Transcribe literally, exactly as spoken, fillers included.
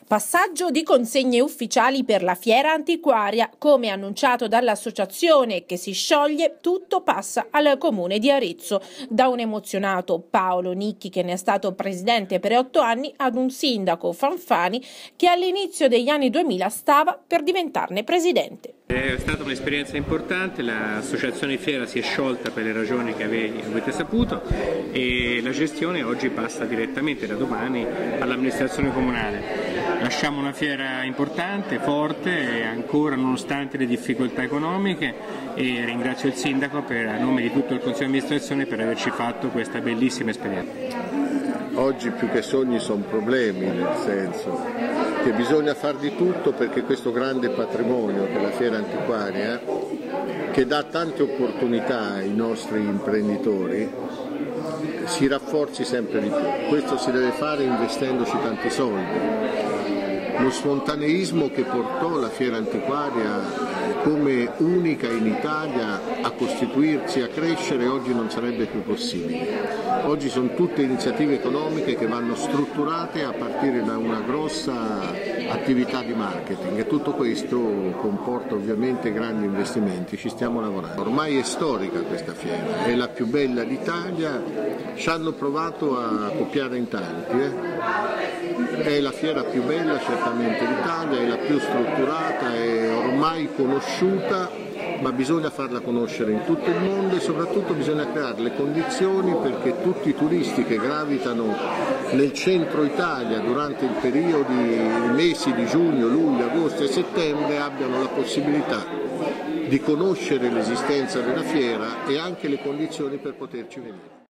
Passaggio di consegne ufficiali per la fiera antiquaria. Come annunciato dall'associazione che si scioglie, tutto passa al comune di Arezzo. Da un emozionato Paolo Nicchi, che ne è stato presidente per otto anni, ad un sindaco Fanfani che all'inizio degli anni duemila stava per diventarne presidente. È stata un'esperienza importante, l'associazione Fiera si è sciolta per le ragioni che avete saputo e la gestione oggi passa direttamente da domani all'amministrazione comunale. Lasciamo una fiera importante, forte, ancora nonostante le difficoltà economiche, e ringrazio il sindaco per, a nome di tutto il consiglio di amministrazione, per averci fatto questa bellissima esperienza. Oggi più che sogni sono problemi, nel senso che bisogna far di tutto perché questo grande patrimonio che è la fiera antiquaria, che dà tante opportunità ai nostri imprenditori, si rafforzi sempre di più. Questo si deve fare investendoci tanti soldi. Lo spontaneismo che portò la fiera antiquaria come unica in Italia a costituirsi, a crescere, oggi non sarebbe più possibile. Oggi sono tutte iniziative economiche che vanno strutturate a partire da una grossa attività di marketing e tutto questo comporta ovviamente grandi investimenti, ci stiamo lavorando. Ormai è storica questa fiera, è la più bella d'Italia, ci hanno provato a copiare in tanti, eh? È la fiera più bella certamente d'Italia, è la più strutturata, è ormai conosciuta, ma bisogna farla conoscere in tutto il mondo e soprattutto bisogna creare le condizioni perché tutti i turisti che gravitano nel centro Italia durante il periodo, i mesi di giugno, luglio, agosto e settembre abbiano la possibilità di conoscere l'esistenza della fiera e anche le condizioni per poterci venire.